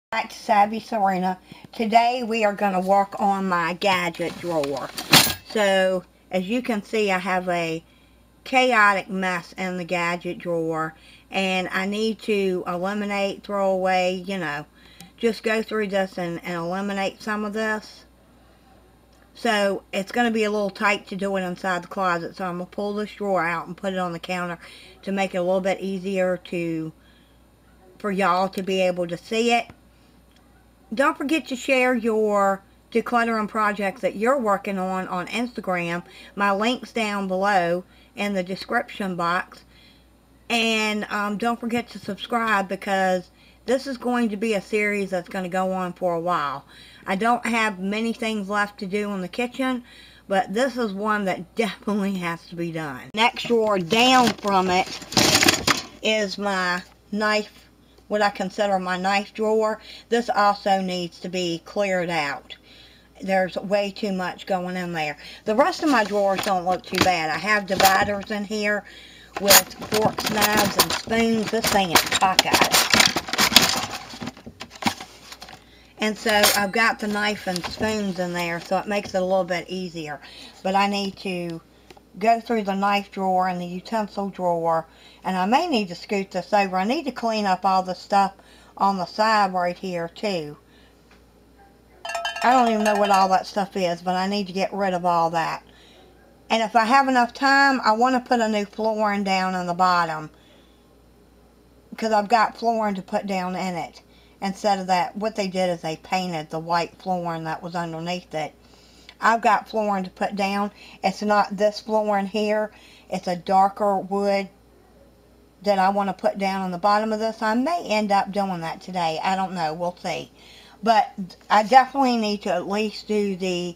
Back to Savvy Serena. Today we are going to work on my gadget drawer. So as you can see, I have a chaotic mess in the gadget drawer, and I need to eliminate, throw away, just go through this and eliminate some of this. So it's going to be a little tight to do it inside the closet, so I'm going to pull this drawer out and put it on the counter to make it a little bit easier for y'all to be able to see it. Don't forget to share your decluttering projects that you're working on Instagram. My link's down below in the description box. And don't forget to subscribe, because this is going to be a series that's going to go on for a while. I don't have many things left to do in the kitchen, but this is one that definitely has to be done. Next drawer down from it is my knife, what I consider my knife drawer. This also needs to be cleared out. There's way too much going in there. The rest of my drawers don't look too bad. I have dividers in here with forks, knives, and spoons. This thing is cockeyed. And so I've got the knife and spoons in there, so it makes it a little bit easier. But I need to go through the knife drawer and the utensil drawer, and I may need to scoot this over. I need to clean up all the stuff on the side right here too. I don't even know what all that stuff is, but I need to get rid of all that. And if I have enough time, I want to put a new flooring down on the bottom, because I've got flooring to put down in it. Instead of that, what they did is they painted the white flooring that was underneath it. I've got flooring to put down. It's not this flooring here. It's a darker wood that I want to put down on the bottom of this. I may end up doing that today. I don't know. We'll see. But I definitely need to at least do the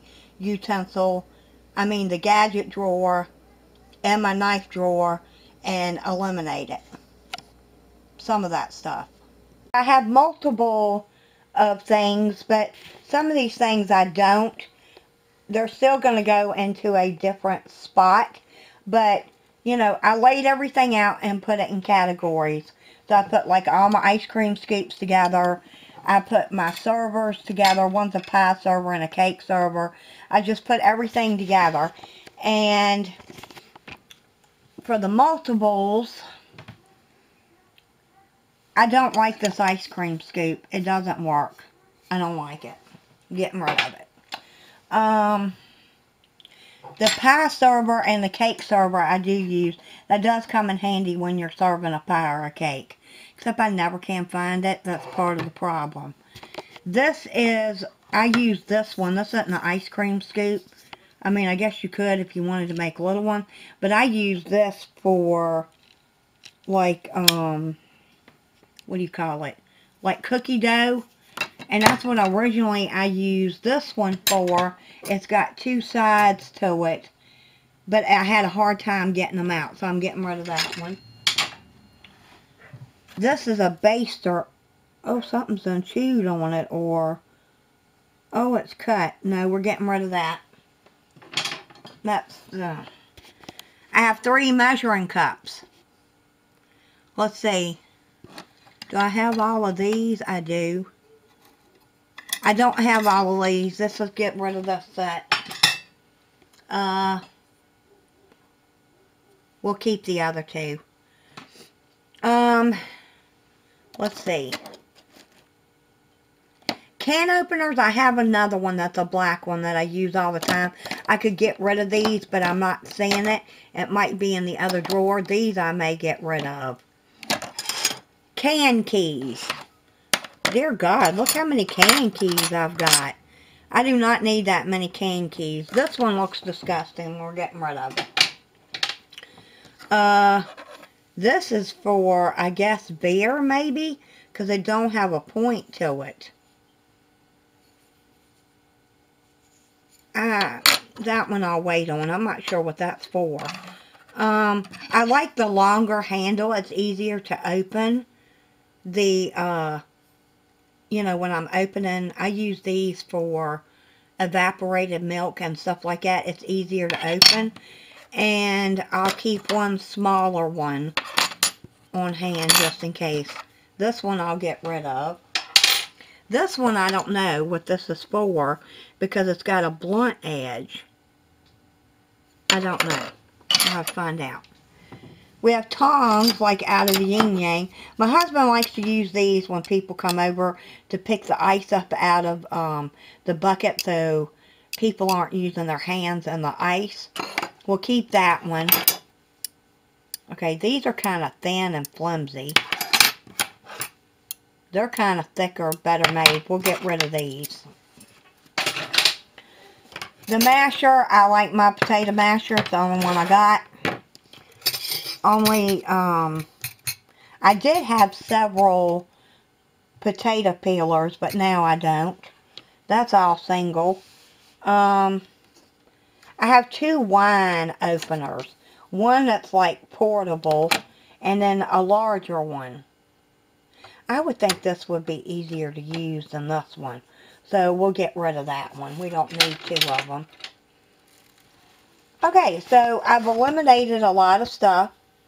the gadget drawer and my knife drawer and eliminate it. Some of that stuff. I have multiple of things, but some of these things I don't. They're still going to go into a different spot. But, I laid everything out and put it in categories. So I put like all my ice cream scoops together. I put my servers together. One's a pie server and a cake server. I just put everything together. And for the multiples, I don't like this ice cream scoop. It doesn't work. I don't like it. I'm getting rid of it. The pie server and the cake server I do use. That does come in handy when you're serving a pie or a cake. Except I never can find it. That's part of the problem. I use this one. This isn't an ice cream scoop. I guess you could if you wanted to make a little one. But I use this for, like, what do you call it? Like cookie dough. And that's what originally I used this one for. It's got two sides to it. But I had a hard time getting them out. So I'm getting rid of that one. This is a baster. Oh, something's done chewed on it. Or, oh, it's cut. No, we're getting rid of that. I have 3 measuring cups. Let's see. Do I have all of these? I do. I don't have all of these. Let's just get rid of this set. We'll keep the other 2. Let's see. Can openers, I have another one that's a black one that I use all the time. I could get rid of these, but I'm not seeing it. It might be in the other drawer. These I may get rid of. Can keys. Dear God, look how many can keys I've got. I do not need that many can keys. This one looks disgusting. We're getting rid of it. This is for, I guess, beer, maybe? Because they don't have a point to it. That one I'll wait on. I'm not sure what that's for. I like the longer handle. It's easier to open. When I'm opening, I use these for evaporated milk and stuff like that. It's easier to open. And I'll keep one smaller one on hand just in case. This one I'll get rid of. This one, I don't know what this is for because it's got a blunt edge. I don't know. I'll have to find out. We have tongs, like out of the yin yang. My husband likes to use these when people come over to pick the ice up out of the bucket so people aren't using their hands in the ice. We'll keep that one. Okay, these are kind of thin and flimsy. They're kind of thicker, better made. We'll get rid of these. The masher, I like my potato masher. It's the only one I got. I did have several potato peelers, but now I don't. That's all single. I have 2 wine openers. One that's like portable, and then a larger one. I would think this would be easier to use than this one. So we'll get rid of that one. We don't need 2 of them. Okay, so I've eliminated a lot of stuff.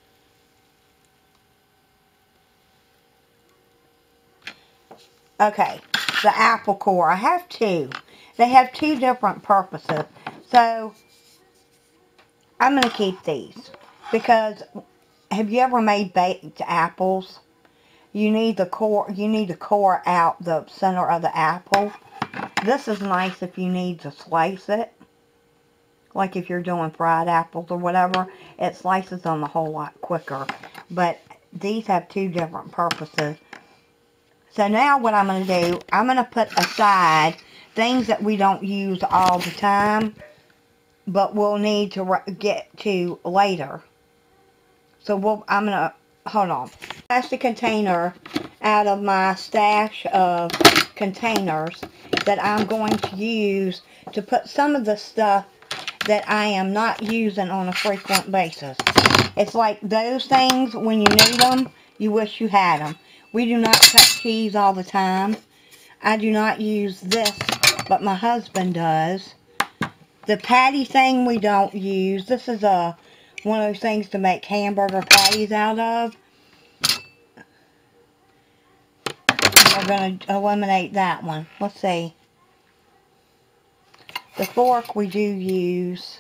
Okay, the apple core. I have 2. They have 2 different purposes. So I'm going to keep these. Because have you ever made baked apples? You need the core out the center of the apple. This is nice if you need to slice it. Like if you're doing fried apples or whatever, it slices them a whole lot quicker. But these have 2 different purposes. So now what I'm going to do, I'm going to put aside things that we don't use all the time, but we'll need to get to later. So I'm going to, hold on. Plastic container out of my stash of containers that I'm going to use to put some of the stuff that I am not using on a frequent basis. It's like those things, when you need them, you wish you had them. We do not cut cheese all the time. I do not use this, but my husband does. The patty thing we don't use. This is one of those things to make hamburger patties out of. We're going to eliminate that one. Let's see. The fork we do use.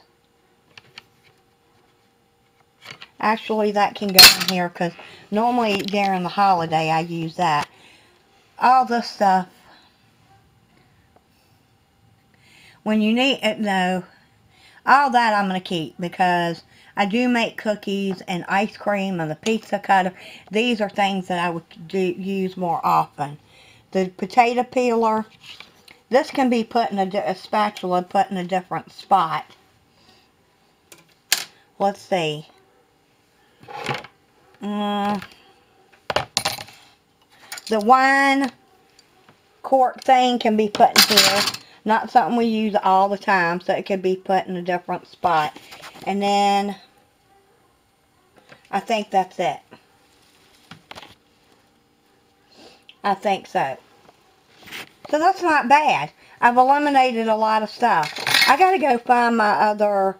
Actually, that can go in here because normally during the holiday I use that. All this stuff. When you need it, no. All that I'm going to keep because I do make cookies and ice cream and the pizza cutter. These are things that I would use more often. The potato peeler. This can be put in a spatula, put in a different spot. Let's see. The wine cork thing can be put in here. Not something we use all the time, so it can be put in a different spot. And then, I think that's it. I think so. So that's not bad. I've eliminated a lot of stuff. I gotta go find my other,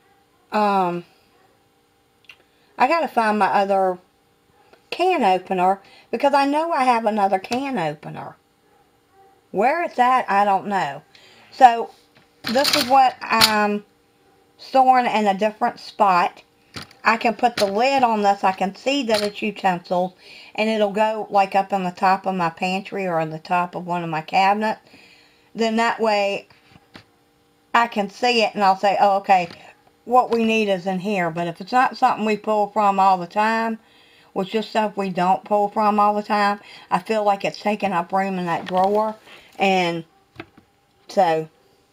can opener because I know I have another can opener. Where it's at, I don't know. So, this is what I'm storing in a different spot. I can put the lid on this. I can see that it's utensils. And it'll go like up on the top of my pantry or on the top of one of my cabinets. Then that way, I can see it and I'll say, oh, okay, what we need is in here. But if it's not something we pull from all the time, which is stuff we don't pull from all the time, I feel like it's taking up room in that drawer. And so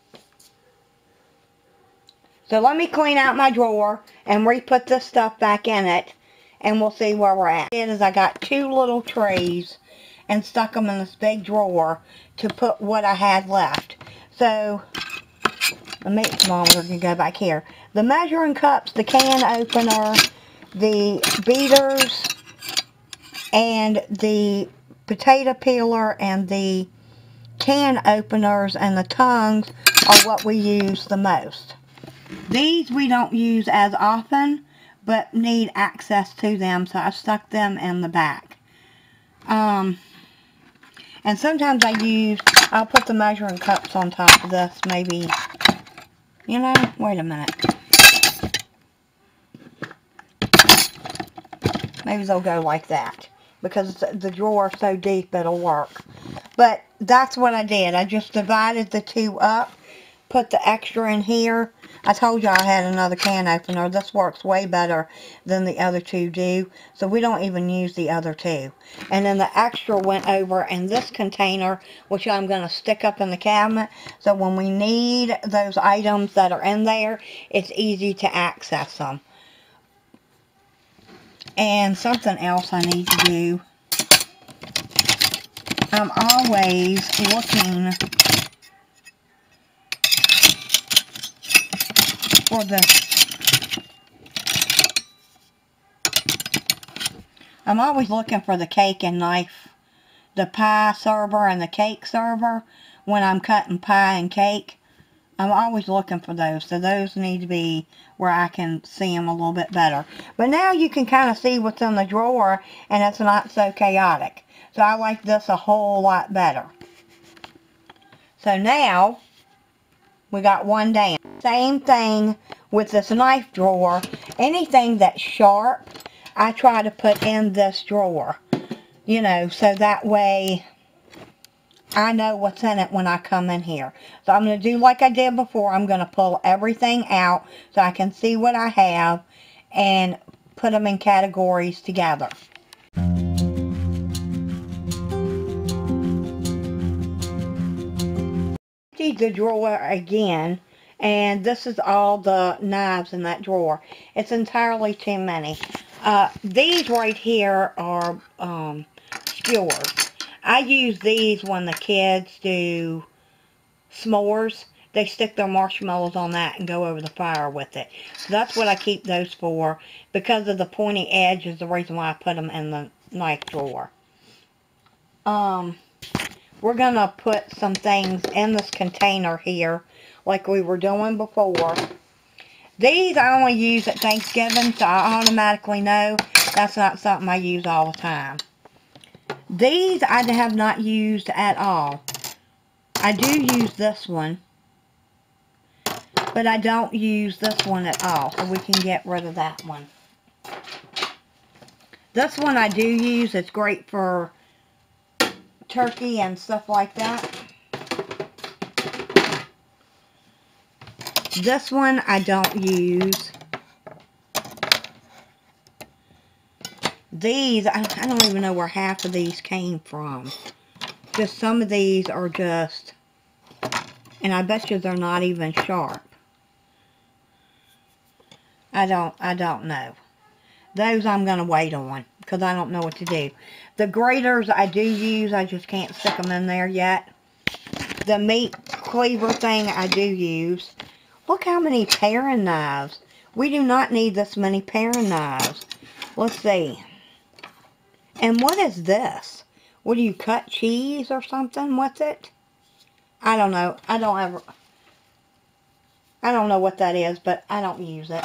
let me clean out my drawer and re-put this stuff back in it. And we'll see where we're at. I got 2 little trays and stuck them in this big drawer to put what I had left. So, let me, come on, we're going to go back here. The measuring cups, the can opener, the beaters, and the potato peeler, and the can openers, and the tongues are what we use the most. These we don't use as often, but need access to them, so I've stuck them in the back. And sometimes I'll put the measuring cups on top of this, maybe, you know, wait a minute. Maybe they'll go like that, because the drawer is so deep it'll work. But that's what I did. I just divided the two up, put the extra in here. I told you I had another can opener. This works way better than the other two do, so we don't even use the other two. And then the extra went over in this container, which I'm going to stick up in the cabinet, so when we need those items that are in there, it's easy to access them. And something else I need to do, I'm always looking for the cake and knife, the pie server and the cake server. When I'm cutting pie and cake, I'm always looking for those. So those need to be where I can see them a little bit better. But now you can kind of see what's in the drawer, and it's not so chaotic. So I like this a whole lot better. So now we got one down. Same thing with this knife drawer. Anything that's sharp, I try to put in this drawer. You know, so that way I know what's in it when I come in here. So I'm going to do like I did before. I'm going to pull everything out so I can see what I have and put them in categories together. The drawer again, and this is all the knives in that drawer. It's entirely too many. These right here are skewers. I use these when the kids do s'mores. They stick their marshmallows on that and go over the fire with it. So that's what I keep those for. Because of the pointy edge is the reason why I put them in the knife drawer. We're going to put some things in this container here, like we were doing before. These I only use at Thanksgiving, so I automatically know that's not something I use all the time. These I have not used at all. I do use this one, but I don't use this one at all, so we can get rid of that one. This one I do use. It's great for turkey and stuff like that. This one I don't use. These, I don't even know where half of these came from. Just some of these are just, and I bet you they're not even sharp. I don't know. Those I'm going to wait on, because I don't know what to do. The graters I do use, I just can't stick them in there yet. The meat cleaver thing I do use. Look how many paring knives. We do not need this many paring knives. Let's see. And what is this? What, do you cut cheese or something with it? I don't know. I don't know what that is, but I don't use it.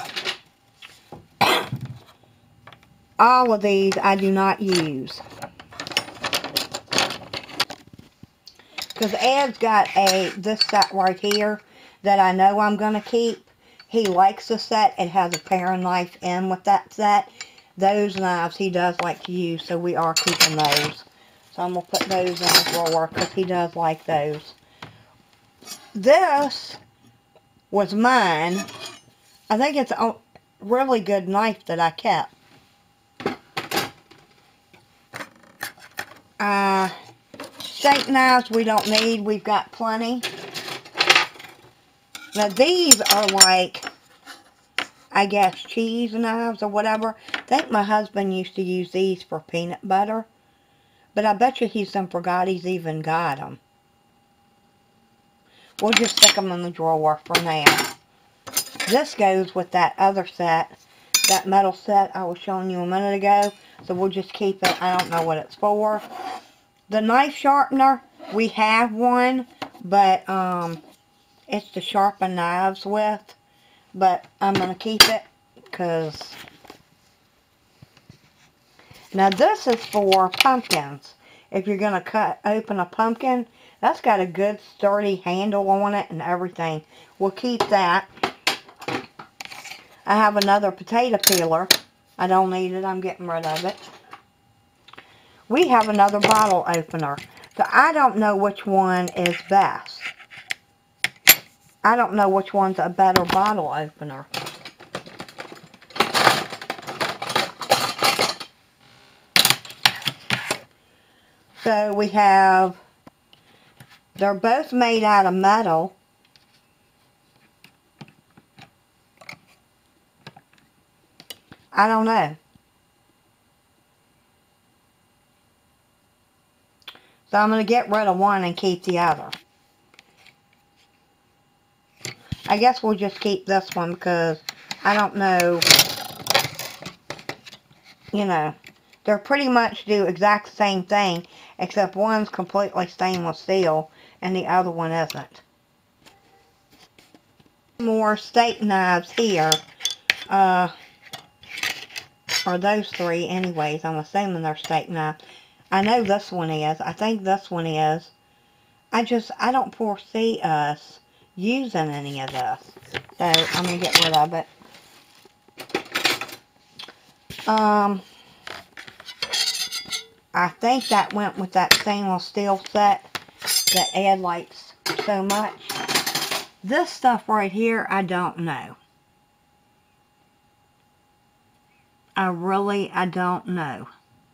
All of these I do not use. Because Ed's got this set right here that I know I'm going to keep. He likes the set. It has a paring knife in with that set. Those knives he does like to use, so we are keeping those. So I'm going to put those in the drawer because he does like those. This was mine. I think it's a really good knife that I kept. Steak knives we don't need. We've got plenty. Now these are like, I guess, cheese knives or whatever. I think my husband used to use these for peanut butter. But I bet you he's forgot he's even got them. We'll just stick them in the drawer for now. This goes with that other set. That metal set I was showing you a minute ago. So we'll just keep it. I don't know what it's for. The knife sharpener, we have one. But it's to sharpen knives with. But I'm going to keep it because... Now this is for pumpkins. if you're going to open a pumpkin. That's got a good sturdy handle on it and everything. We'll keep that. I have another potato peeler. I don't need it. I'm getting rid of it. We have another bottle opener. So I don't know which one is best. I don't know which one's a better bottle opener. So we have, they're both made out of metal. I don't know. So I'm going to get rid of one and keep the other. I guess we'll just keep this one because I don't know, you know, they're pretty much do exact same thing, except one's completely stainless steel and the other one isn't. More steak knives here, or those three anyways. I'm assuming they're steak knives. I know this one is. I think this one is. I don't foresee us using any of this. So I'm going to get rid of it. I think that went with that stainless steel set that Ed likes so much. This stuff right here, I don't know. I don't know.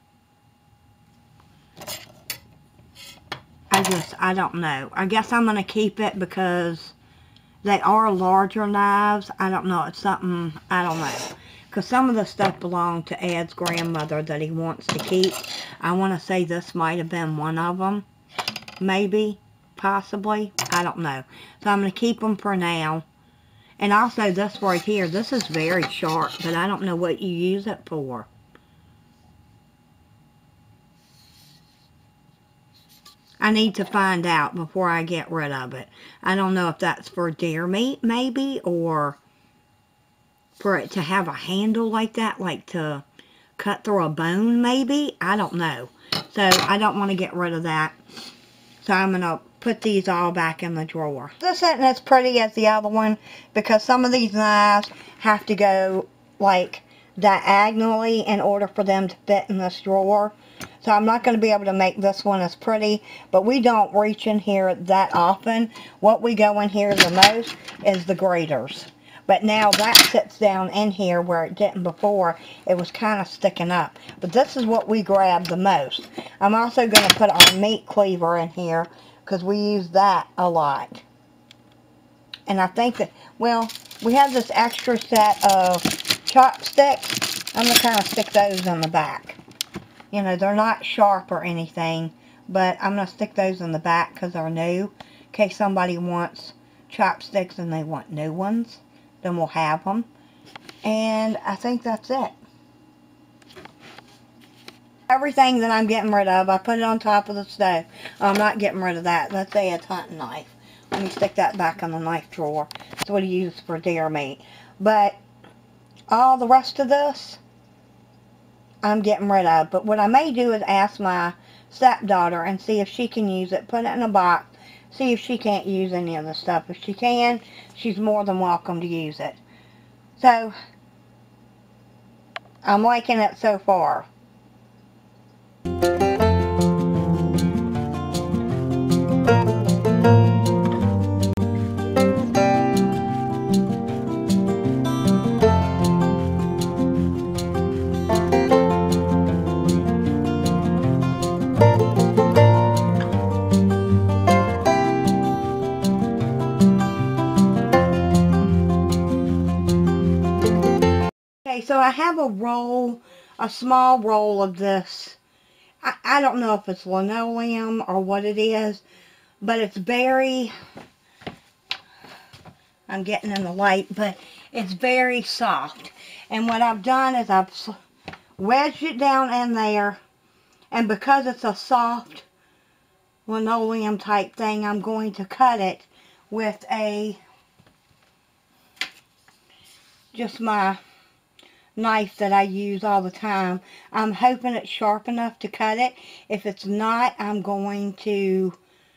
I don't know. I guess I'm going to keep it because they are larger knives. I don't know. It's something, I don't know. Because some of the stuff belonged to Ed's grandmother that he wants to keep. I want to say this might have been one of them. Maybe. Possibly. I don't know. So I'm going to keep them for now. And also this right here. This is very sharp. But I don't know what you use it for. I need to find out before I get rid of it. I don't know if that's for deer meat, maybe, or for it to have a handle like that, like to cut through a bone, maybe. I don't know. So I don't want to get rid of that. So I'm going to put these all back in the drawer. This isn't as pretty as the other one because some of these knives have to go like diagonally in order for them to fit in this drawer. So I'm not going to be able to make this one as pretty, but we don't reach in here that often. What we go in here the most is the graters. But now that sits down in here where it didn't before. It was kind of sticking up. But this is what we grab the most. I'm also going to put our meat cleaver in here because we use that a lot. And I think that, well, we have this extra set of chopsticks. I'm going to kind of stick those in the back. You know, they're not sharp or anything, but I'm going to stick those in the back because they're new. In case somebody wants chopsticks and they want new ones, then we'll have them. And I think that's it. Everything that I'm getting rid of, I put it on top of the stove. I'm not getting rid of that. That's Ed's hunting knife. Let me stick that back in the knife drawer. That's what he uses for deer meat. But all the rest of this, I'm getting rid of. But what I may do is ask my stepdaughter and see if she can use it. Put it in a box. See if she can't use any of the stuff. If she can, she's more than welcome to use it. So, I'm liking it so far. So I have a roll, a small roll of this. I don't know if it's linoleum or what it is, but it's very, I'm getting in the light, but it's very soft. And what I've done is I've wedged it down in there, and because it's a soft linoleum type thing, I'm going to cut it with just my knife that I use all the time. I'm hoping it's sharp enough to cut it. If it's not, I'm going to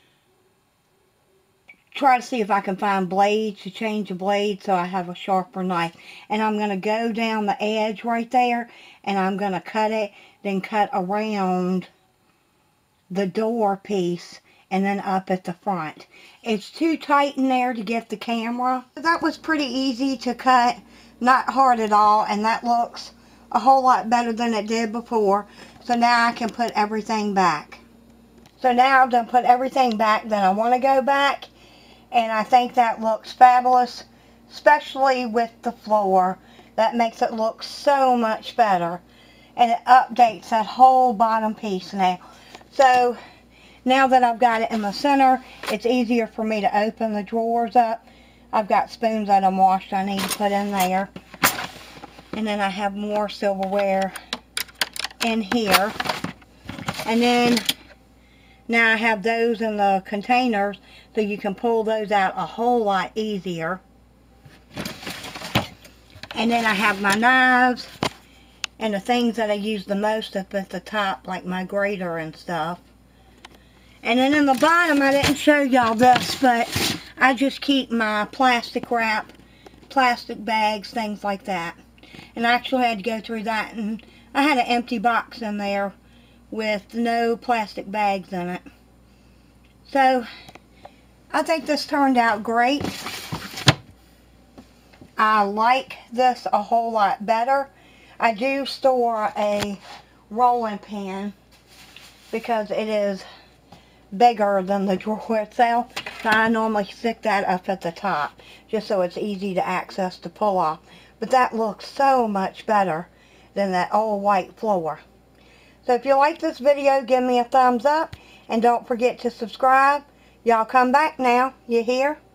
try to see if I can find blades to change the blade so I have a sharper knife. And I'm going to go down the edge right there and I'm going to cut it, then cut around the door piece and then up at the front. It's too tight in there to get the camera. That was pretty easy to cut, not hard at all, and that looks a whole lot better than it did before. So now I can put everything back. So now I've done put everything back that I want to go back, and I think that looks fabulous, especially with the floor. That makes it look so much better, and it updates that whole bottom piece now. So now that I've got it in the center, it's easier for me to open the drawers up. I've got spoons that I'm washed I need to put in there. And then I have more silverware in here. And then now I have those in the containers so you can pull those out a whole lot easier. And then I have my knives and the things that I use the most up at the top, like my grater and stuff. And then in the bottom, I didn't show y'all this, but I just keep my plastic wrap, plastic bags, things like that. And I actually had to go through that, and I had an empty box in there with no plastic bags in it. So I think this turned out great. I like this a whole lot better. I do store a rolling pin because it is bigger than the drawer itself. So I normally stick that up at the top just so it's easy to access to pull off. But that looks so much better than that old white floor. So if you like this video, give me a thumbs up and don't forget to subscribe. Y'all come back now. You hear?